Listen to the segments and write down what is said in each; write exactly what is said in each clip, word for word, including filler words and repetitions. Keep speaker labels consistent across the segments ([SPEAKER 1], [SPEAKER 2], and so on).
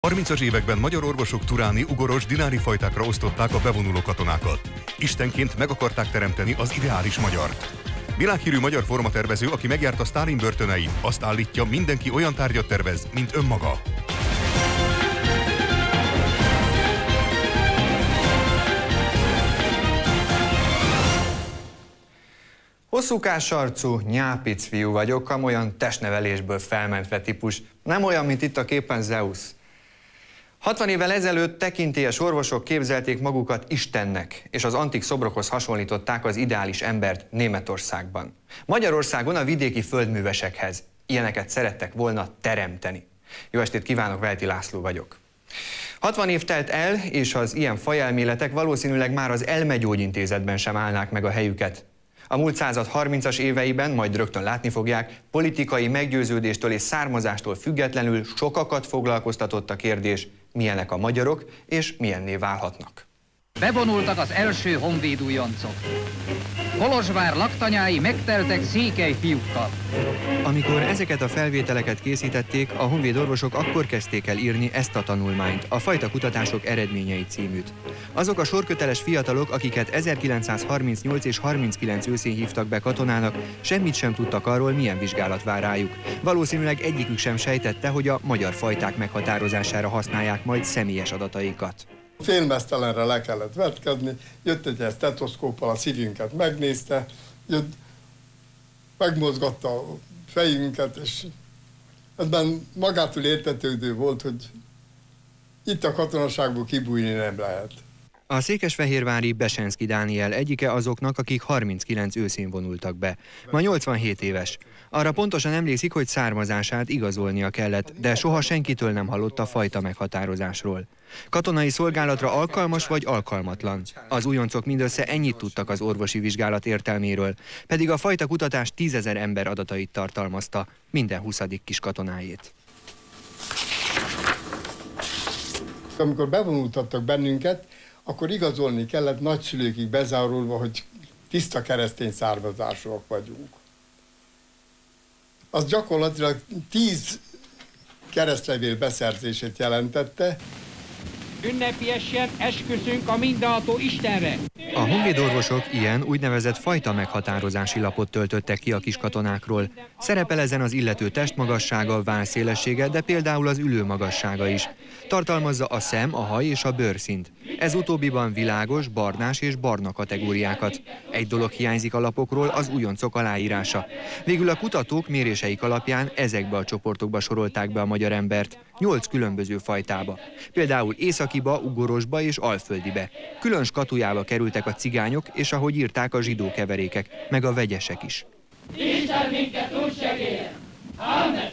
[SPEAKER 1] harmincas években magyar orvosok turáni, ugoros, dinári fajtákra osztották a bevonuló katonákat. Istenként meg akarták teremteni az ideális magyart. Világhírű magyar formatervező, aki megjárta Sztálin börtöneit, azt állítja, mindenki olyan tárgyat tervez, mint önmaga.
[SPEAKER 2] Hosszúkás arcú, nyápic fiú vagyok, amolyan testnevelésből felmentve típus. Nem olyan, mint itt a képen Zeusz. hatvan évvel ezelőtt tekintélyes orvosok képzelték magukat Istennek, és az antik szobrokhoz hasonlították az ideális embert Németországban. Magyarországon a vidéki földművesekhez ilyeneket szerettek volna teremteni. Jó estét kívánok, Velti László vagyok. hatvan év telt el, és az ilyen fajelméletek valószínűleg már az elmegyógyintézetben sem állnák meg a helyüket. A múlt század harmincas éveiben, majd rögtön látni fogják, politikai meggyőződéstől és származástól függetlenül sokakat foglalkoztatott a kérdés, milyenek a magyarok, és milyenné válhatnak.
[SPEAKER 3] Bevonultak az első honvéd újoncok. Kolozsvár laktanyái megteltek székely fiúkkal.
[SPEAKER 2] Amikor ezeket a felvételeket készítették, a honvéd orvosok akkor kezdték el írni ezt a tanulmányt, a Fajta kutatások eredményei címűt. Azok a sorköteles fiatalok, akiket ezerkilencszázharmincnyolc és harminckilenc őszén hívtak be katonának, semmit sem tudtak arról, milyen vizsgálat vár rájuk. Valószínűleg egyikük sem sejtette, hogy a magyar fajták meghatározására használják majd személyes adataikat.
[SPEAKER 4] Félmeztelenre le kellett vetkedni, jött egy ilyen stetoszkóppal, a szívünket megnézte, jött, megmozgatta a fejünket, és ebben magától értetődő volt, hogy itt a katonaságból kibújni nem lehet.
[SPEAKER 2] A székesfehérvári Besenszky Dániel egyike azoknak, akik harminckilenc őszén vonultak be. Ma nyolcvanhét éves. Arra pontosan emlékszik, hogy származását igazolnia kellett, de soha senkitől nem hallott a fajta meghatározásról. Katonai szolgálatra alkalmas vagy alkalmatlan. Az újoncok mindössze ennyit tudtak az orvosi vizsgálat értelméről, pedig a fajta kutatás tízezer ember adatait tartalmazta, minden huszadik kis katonájét.
[SPEAKER 4] Amikor bevonultattak bennünket, akkor igazolni kellett nagyszülőkig bezárulva, hogy tiszta keresztény származásúak vagyunk. Az gyakorlatilag tíz keresztlevél beszerzését jelentette.
[SPEAKER 3] Ünnepiesen esküszünk a mindenható Istenre!
[SPEAKER 2] A honvédorvosok ilyen úgynevezett fajta meghatározási lapot töltöttek ki a kiskatonákról. Szerepel ezen az illető testmagassága, vállszélessége, de például az ülő magassága is. Tartalmazza a szem, a haj és a bőrszint. Ez utóbbiban világos, barnás és barna kategóriákat. Egy dolog hiányzik a lapokról, az újoncok aláírása. Végül a kutatók méréseik alapján ezekbe a csoportokba sorolták be a magyar embert, nyolc különböző fajtába. Például északiba, ugorosba és alföldibe. Külön skatujába kerültek a cigányok, és ahogy írták, a zsidó keverékek, meg a vegyesek is.
[SPEAKER 5] Isten minket úgy segélyen! Amen!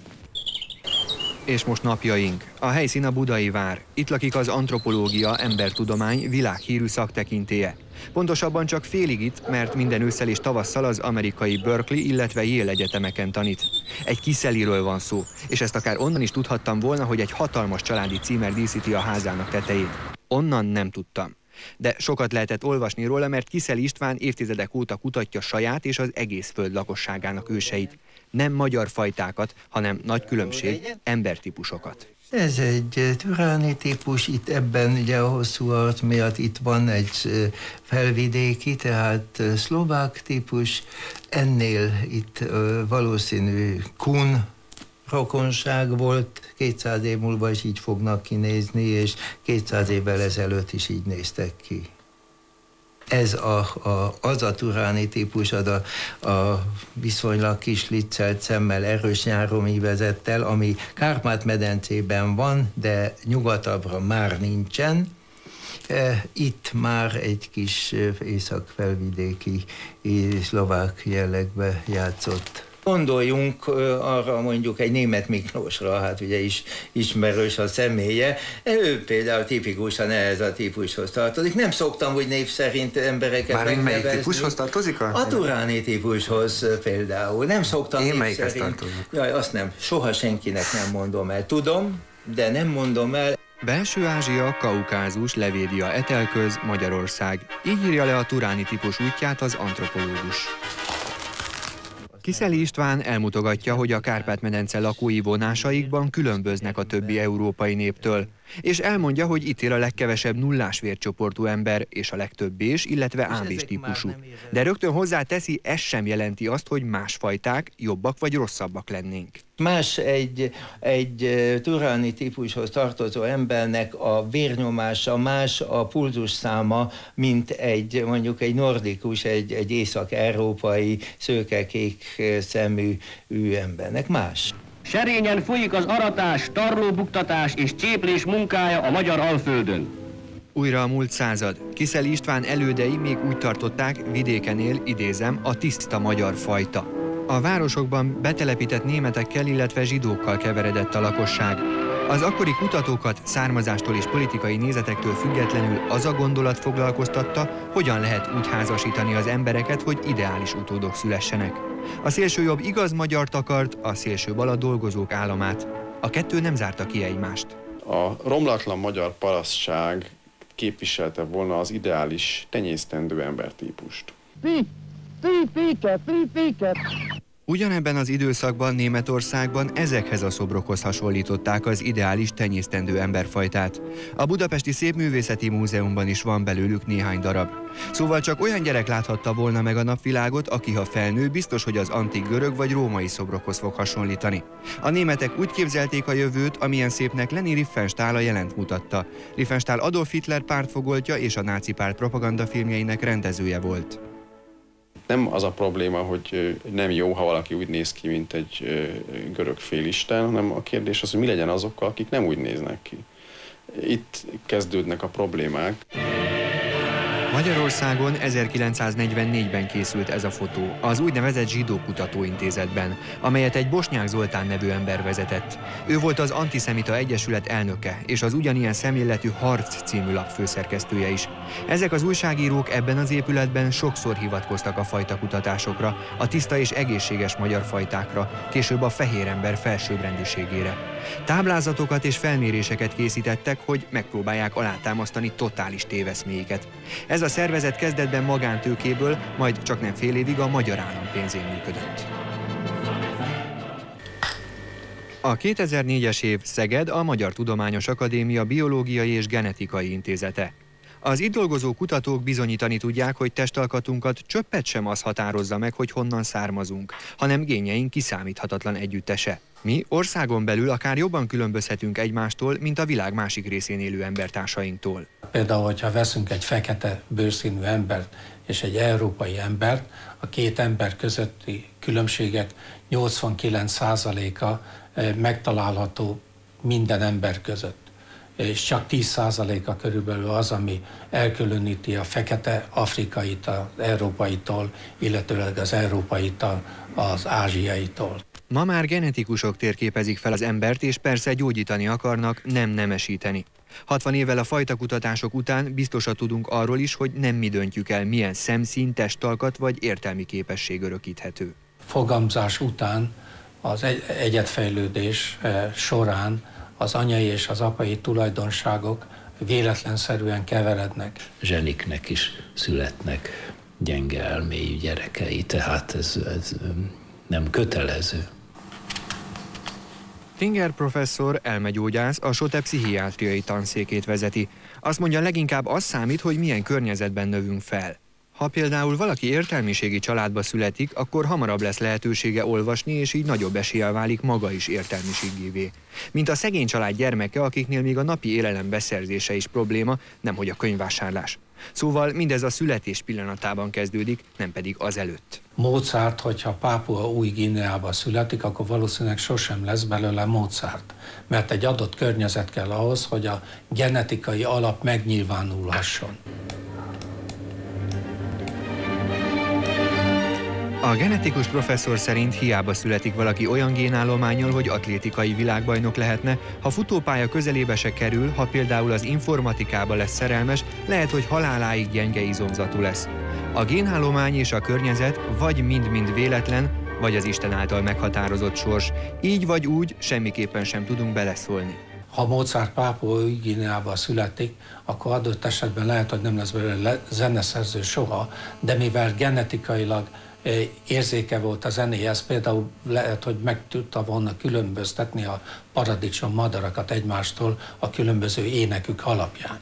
[SPEAKER 2] És most napjaink. A helyszín a Budai vár. Itt lakik az antropológia, embertudomány világhírű szaktekintélye. Pontosabban csak félig itt, mert minden ősszel és tavasszal az amerikai Berkeley, illetve Yale egyetemeken tanít. Egy Kiszeliről van szó, és ezt akár onnan is tudhattam volna, hogy egy hatalmas családi címer díszíti a házának tetejét. Onnan nem tudtam. De sokat lehetett olvasni róla, mert Kiszeli István évtizedek óta kutatja saját és az egész föld lakosságának őseit. Nem magyar fajtákat, hanem nagy különbség, embertípusokat.
[SPEAKER 6] Ez egy turáni típus, itt ebben ugye a hosszú arc miatt itt van egy felvidéki, tehát szlovák típus. Ennél itt valószínű kun rokonság volt, kétszáz év múlva is így fognak kinézni, és kétszáz évvel ezelőtt is így néztek ki. Ez a, a, az a turáni típus, az a, a viszonylag kis liccelt szemmel, erős nyáromívezettel, ami Kárpát-medencében van, de nyugatabbra már nincsen. Itt már egy kis északfelvidéki szlovák jellegbe játszott. Gondoljunk arra mondjuk egy Németh Miklósra, hát ugye is ismerős a személye. Ő például tipikusan ehhez a típushoz tartozik. Nem szoktam úgy név szerint embereket
[SPEAKER 2] megnevezni. Már melyik típushoz tartozik? A,
[SPEAKER 6] a turáni típushoz például. Nem szoktam
[SPEAKER 2] Én
[SPEAKER 6] név
[SPEAKER 2] melyikhez
[SPEAKER 6] szerint.
[SPEAKER 2] tartozok?
[SPEAKER 6] Jaj, azt nem. Soha senkinek nem mondom el. Tudom, de nem mondom el.
[SPEAKER 2] Belső-Ázsia, Kaukázus, Levédia, Etelköz, Magyarország. Így írja le a turáni típus útját az antropológus. Kiszeli István elmutogatja, hogy a Kárpát-medence lakói vonásaikban különböznek a többi európai néptől, és elmondja, hogy itt él a legkevesebb nullás vércsoportú ember, és a legtöbb bés, illetve ámbés típusú. De rögtön hozzáteszi, ez sem jelenti azt, hogy más fajták jobbak vagy rosszabbak lennénk.
[SPEAKER 6] Más egy, egy turani típushoz tartozó embernek a vérnyomása, más a pulzusszáma, mint egy mondjuk egy nordikus, egy, egy észak-európai, szőkekék szemű embernek. Más.
[SPEAKER 7] Serényen folyik az aratás, tarlóbuktatás és cséplés munkája a magyar Alföldön.
[SPEAKER 2] Újra a múlt század. Kiszeli István elődei még úgy tartották, vidéken él, idézem, a tiszta magyar fajta. A városokban betelepített németekkel, illetve zsidókkal keveredett a lakosság. Az akkori kutatókat származástól és politikai nézetektől függetlenül az a gondolat foglalkoztatta, hogyan lehet úgy házasítani az embereket, hogy ideális utódok szülessenek. A szélsőjobb igaz magyart akart, a szélsőbal a dolgozók államát. A kettő nem zárta ki egymást.
[SPEAKER 8] A romlatlan magyar parasztság képviselte volna az ideális tenyésztendő embertípust.
[SPEAKER 2] Ugyanebben az időszakban Németországban ezekhez a szobrokhoz hasonlították az ideális tenyésztendő emberfajtát. A Budapesti Szépművészeti Múzeumban is van belőlük néhány darab. Szóval csak olyan gyerek láthatta volna meg a napvilágot, aki ha felnő, biztos, hogy az antik görög vagy római szobrokhoz fog hasonlítani. A németek úgy képzelték a jövőt, amilyen szépnek Leni Riefenstahl a jelent mutatta. Riefenstahl Adolf Hitler pártfogoltja és a náci párt propagandafilmjeinek rendezője volt.
[SPEAKER 8] Nem az a probléma, hogy nem jó, ha valaki úgy néz ki, mint egy görög félisten, hanem a kérdés az, hogy mi legyen azokkal, akik nem úgy néznek ki. Itt kezdődnek a problémák.
[SPEAKER 2] Magyarországon ezerkilencszáznegyvennégyben készült ez a fotó, az úgynevezett Zsidó Kutatóintézetben, amelyet egy Bosnyák Zoltán nevű ember vezetett. Ő volt az Antiszemita Egyesület elnöke, és az ugyanilyen szemléletű Harc című lap főszerkesztője is. Ezek az újságírók ebben az épületben sokszor hivatkoztak a fajtakutatásokra, a tiszta és egészséges magyar fajtákra, később a fehér ember felsőbbrendűségére. Táblázatokat és felméréseket készítettek, hogy megpróbálják alátámasztani totális téveszméiket. Ez a szervezet kezdetben magántőkéből, majd csak nem fél évig a magyar állam pénzén működött. A kétezer-négyes év Szeged a Magyar Tudományos Akadémia Biológiai és Genetikai Intézete. Az itt dolgozó kutatók bizonyítani tudják, hogy testalkatunkat csöppet sem az határozza meg, hogy honnan származunk, hanem génjeink kiszámíthatatlan együttese. Mi országon belül akár jobban különbözhetünk egymástól, mint a világ másik részén élő embertársainktól.
[SPEAKER 9] Például, hogyha veszünk egy fekete bőrszínű embert és egy európai embert, a két ember közötti különbségek nyolcvankilenc százaléka megtalálható minden ember között. És csak tíz százaléka körülbelül az, ami elkülöníti a fekete afrikait az európaitól, illetőleg az európait az ázsiaitól.
[SPEAKER 2] Ma már genetikusok térképezik fel az embert, és persze gyógyítani akarnak, nem nemesíteni. hatvan évvel a fajtakutatások után biztosat tudunk arról is, hogy nem mi döntjük el, milyen szemszín, testalkat vagy értelmi képesség örökíthető.
[SPEAKER 9] Fogamzás után az egy egyedfejlődés során az anyai és az apai tulajdonságok véletlenszerűen keverednek.
[SPEAKER 10] Zseniknek is születnek gyenge elmélyű gyerekei, tehát ez, ez nem kötelező.
[SPEAKER 2] Tinger professzor, elmegyógyász, a SOTE pszichiátriai tanszékét vezeti. Azt mondja, leginkább az számít, hogy milyen környezetben növünk fel. Ha például valaki értelmiségi családba születik, akkor hamarabb lesz lehetősége olvasni, és így nagyobb eséllyel válik maga is értelmiségévé. Mint a szegény család gyermeke, akiknél még a napi élelem beszerzése is probléma, nemhogy a könyvvásárlás. Szóval mindez a születés pillanatában kezdődik, nem pedig azelőtt.
[SPEAKER 9] Mozart, hogyha Pápua Új-Guineába születik, akkor valószínűleg sosem lesz belőle Mozart, mert egy adott környezet kell ahhoz, hogy a genetikai alap megnyilvánulhasson.
[SPEAKER 2] A genetikus professzor szerint hiába születik valaki olyan génállománnyal, hogy atlétikai világbajnok lehetne, ha futópálya közelébe se kerül, ha például az informatikába lesz szerelmes, lehet, hogy haláláig gyenge izomzatú lesz. A génállomány és a környezet vagy mind-mind véletlen, vagy az Isten által meghatározott sors. Így vagy úgy semmiképpen sem tudunk beleszólni.
[SPEAKER 9] Ha Mozart Pápua Új-Guineába születik, akkor adott esetben lehet, hogy nem lesz belőle zeneszerző soha, de mivel genetikailag érzéke volt a zenéhez, például lehet, hogy meg tudta volna különböztetni a paradicsom madarakat egymástól a különböző énekük alapján.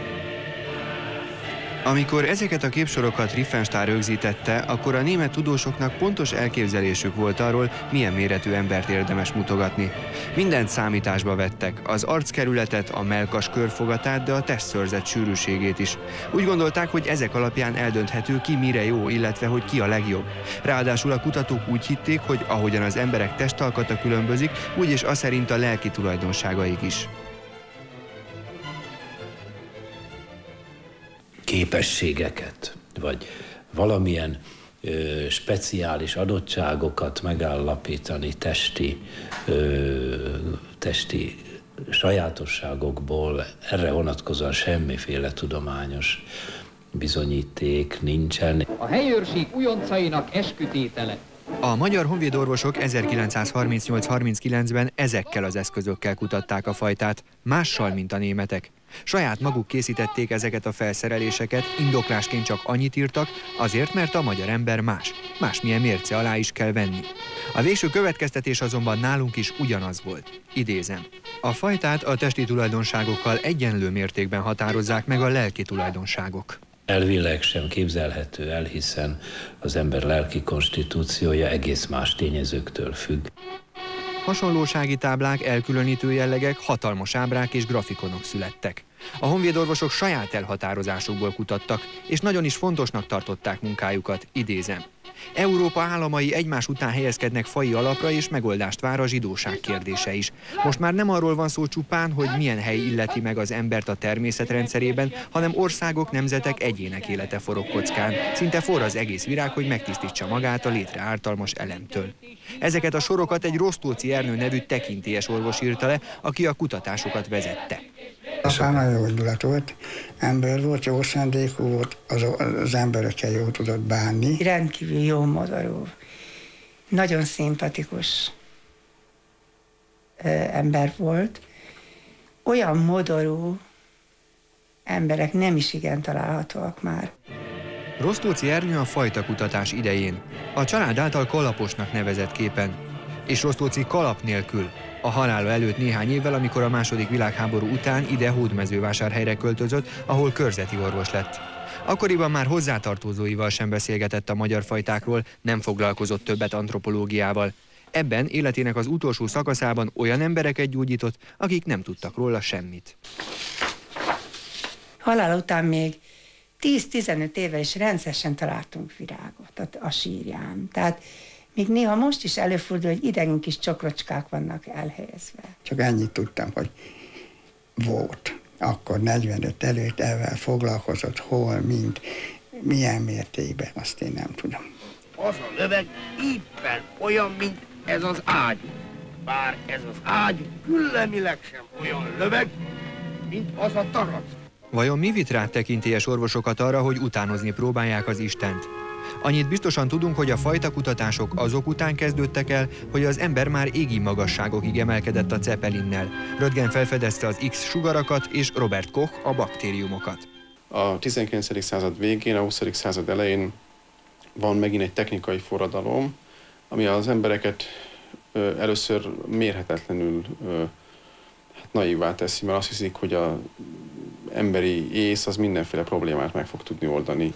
[SPEAKER 2] Amikor ezeket a képsorokat Riefenstahl rögzítette, akkor a német tudósoknak pontos elképzelésük volt arról, milyen méretű embert érdemes mutogatni. Mindent számításba vettek, az arckerületet, a mellkas körfogatát, de a testszörzet sűrűségét is. Úgy gondolták, hogy ezek alapján eldönthető, ki mire jó, illetve hogy ki a legjobb. Ráadásul a kutatók úgy hitték, hogy ahogyan az emberek testalkata különbözik, úgyis az szerint a lelki tulajdonságaik is.
[SPEAKER 10] Képességeket, vagy valamilyen ö, speciális adottságokat megállapítani testi, ö, testi sajátosságokból, erre vonatkozóan semmiféle tudományos bizonyíték nincsen.
[SPEAKER 3] A helyőrség újoncainak eskütétele.
[SPEAKER 2] A magyar honvédorvosok ezerkilencszázharmincnyolc harminckilencben ezekkel az eszközökkel kutatták a fajtát, mással, mint a németek. Saját maguk készítették ezeket a felszereléseket, indoklásként csak annyit írtak, azért, mert a magyar ember más. Másmilyen mérce alá is kell venni. A végső következtetés azonban nálunk is ugyanaz volt. Idézem. A fajtát a testi tulajdonságokkal egyenlő mértékben határozzák meg a lelki tulajdonságok.
[SPEAKER 10] Elvileg sem képzelhető el, hiszen az ember lelki konstitúciója egész más tényezőktől függ.
[SPEAKER 2] Hasonlósági táblák, elkülönítő jellegek, hatalmas ábrák és grafikonok születtek. A honvédorvosok saját elhatározásukból kutattak, és nagyon is fontosnak tartották munkájukat, idézem. Európa államai egymás után helyezkednek faji alapra, és megoldást vár a zsidóság kérdése is. Most már nem arról van szó csupán, hogy milyen hely illeti meg az embert a természetrendszerében, hanem országok, nemzetek, egyének élete forog kockán. Szinte forr az egész virág, hogy megtisztítsa magát a létre ártalmas elemtől. Ezeket a sorokat egy Rostóczy Ernő nevű tekintélyes orvos írta le, aki a kutatásokat vezette.
[SPEAKER 11] Aztán nagyon jó indulat volt, ember volt, jó szándékú volt, az, az emberekkel jól tudott bánni.
[SPEAKER 12] Rendkívül jó modorú, nagyon szimpatikus ö, ember volt. Olyan modorú emberek nem is igen találhatóak már.
[SPEAKER 2] Rostóczy Ernő a fajtakutatás idején a család által kalaposnak nevezett képen, és Rostóczy kalap nélkül, a halála előtt néhány évvel, amikor a második világháború után ide Hódmezővásárhelyre költözött, ahol körzeti orvos lett. Akkoriban már hozzátartozóival sem beszélgetett a magyar fajtákról, nem foglalkozott többet antropológiával. Ebben életének az utolsó szakaszában olyan embereket gyógyított, akik nem tudtak róla semmit.
[SPEAKER 12] Halál után még tíz-tizenöt évvel is rendszeresen találtunk virágot a sírján. Tehát még néha most is előfordul, hogy idegen kis csokrocskák vannak elhelyezve.
[SPEAKER 11] Csak ennyit tudtam, hogy volt. Akkor negyvenöt előtt ezzel foglalkozott, hol, mint, milyen mértékben, azt én nem tudom.
[SPEAKER 13] Az a löveg éppen olyan, mint ez az ágy. Bár ez az ágy küllemileg sem olyan löveg, mint az a tarac.
[SPEAKER 2] Vajon mi vitt rá tekintélyes orvosokat arra, hogy utánozni próbálják az Istent? Annyit biztosan tudunk, hogy a fajtakutatások azok után kezdődtek el, hogy az ember már égi magasságokig emelkedett a Zeppelinnel. Röntgen felfedezte az X sugarakat, és Robert Koch a baktériumokat.
[SPEAKER 8] A tizenkilencedik század végén, a huszadik század elején van megint egy technikai forradalom, ami az embereket ö, először mérhetetlenül ö, hát naívvá teszi, mert azt hiszik, hogy az emberi ész az mindenféle problémát meg fog tudni oldani.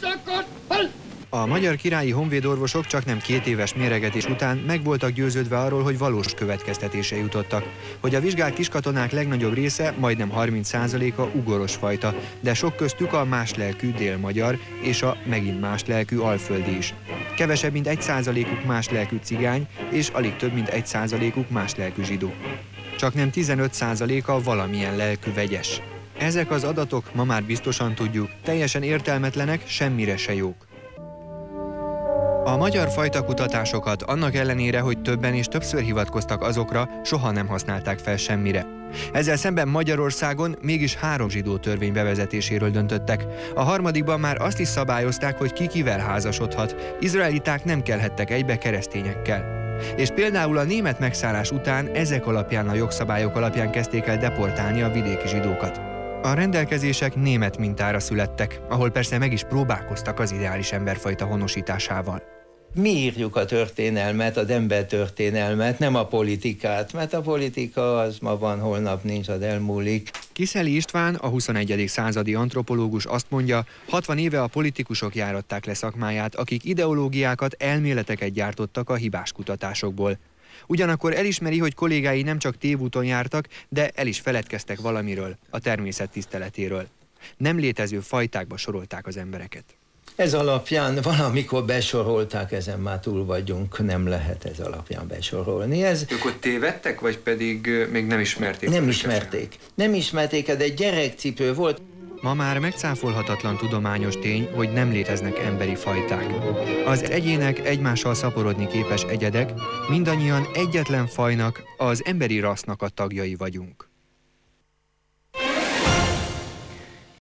[SPEAKER 8] A
[SPEAKER 2] magyar királyi honvédorvosok csak nem két éves méregetés után meg voltak győződve arról, hogy valós következtetése jutottak, hogy a vizsgált kiskatonák legnagyobb része, majdnem harminc százaléka ugoros fajta, de sok köztük a más lelkű délmagyar és a megint más lelkű alföldi is. Kevesebb, mint egy százalékuk más lelkű cigány, és alig több, mint egy százalékuk más lelkű zsidó. Csak nem tizenöt százaléka valamilyen lelkű vegyes. Ezek az adatok, ma már biztosan tudjuk, teljesen értelmetlenek, semmire se jók. A magyar fajtakutatásokat annak ellenére, hogy többen és többször hivatkoztak azokra, soha nem használták fel semmire. Ezzel szemben Magyarországon mégis három zsidó törvény bevezetéséről döntöttek. A harmadikban már azt is szabályozták, hogy ki kivel házasodhat, izraeliták nem kelhettek egybe keresztényekkel. És például a német megszállás után ezek alapján, a jogszabályok alapján kezdték el deportálni a vidéki zsidókat. A rendelkezések német mintára születtek, ahol persze meg is próbálkoztak az ideális emberfajta honosításával.
[SPEAKER 6] Mi írjuk a történelmet, az ember történelmet, nem a politikát, mert a politika az ma van, holnap nincs, az elmúlik.
[SPEAKER 2] Kiszeli István, a huszonegyedik századi antropológus azt mondja, hatvan éve a politikusok járatták le szakmáját, akik ideológiákat, elméleteket gyártottak a hibás kutatásokból. Ugyanakkor elismeri, hogy kollégái nem csak tévúton jártak, de el is feledkeztek valamiről, a természet tiszteletéről. Nem létező fajtákba sorolták az embereket.
[SPEAKER 6] Ez alapján valamikor besorolták, ezen már túl vagyunk, nem lehet ez alapján besorolni. Ez...
[SPEAKER 2] Ők ott tévedtek, vagy pedig még nem ismerték?
[SPEAKER 6] Nem ismerték. Nem ismerték, ez egy gyerekcipő volt.
[SPEAKER 2] Ma már megcáfolhatatlan tudományos tény, hogy nem léteznek emberi fajták. Az egyének egymással szaporodni képes egyedek, mindannyian egyetlen fajnak, az emberi rassznak a tagjai vagyunk.